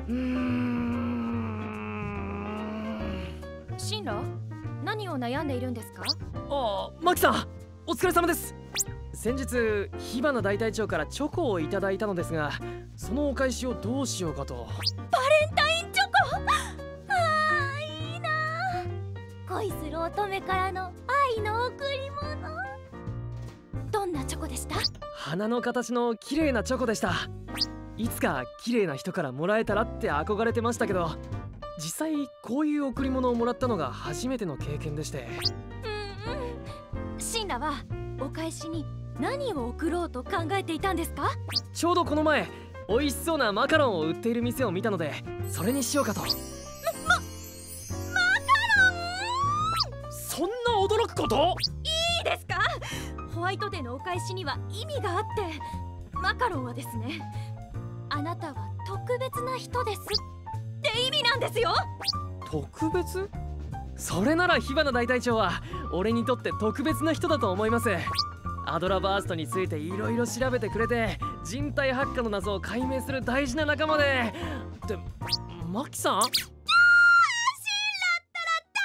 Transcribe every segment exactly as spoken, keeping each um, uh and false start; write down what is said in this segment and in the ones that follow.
うーん。 シンラ、何を悩んでいるんですか？ ああ、マキさん、お疲れ様です。先日火花大隊長からチョコをいただいたのですが、そのお返しをどうしようかと。 バレンタインチョコ、あーいいな。恋する乙女からの愛の贈り物。どんなチョコでした？ 花の形の綺麗なチョコでした。いつか綺麗な人からもらえたらって憧れてましたけど、実際こういう贈り物をもらったのが初めての経験でして。 うんうん。シンラはお返しに何を贈ろうと考えていたんですか？ ちょうどこの前美味しそうなマカロンを売っている店を見たので、それにしようかと。ま、ま、マカロン？そんな驚くこと？ いいですか？ホワイトデーのお返しには意味があって、マカロンはですね、あなたは特別な人ですって意味なんですよ。 特別？それなら火花大隊長は俺にとって特別な人だと思います。アドラバーストについていろいろ調べてくれて、人体発火の謎を解明する大事な仲間で。で、マキさん？キャー、シンラ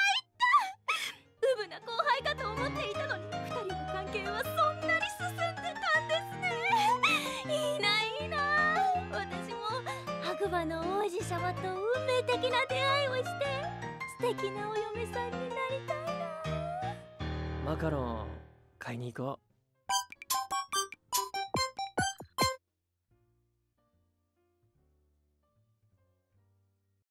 ったら大った。ウブな後輩かと思っていたのに、二人の関係はそんなに進んでたんですね。いいないいな。私も白馬の王子様と運命的な出会いをして、素敵なお嫁さんになりたいな。 マカロン買いに行こう。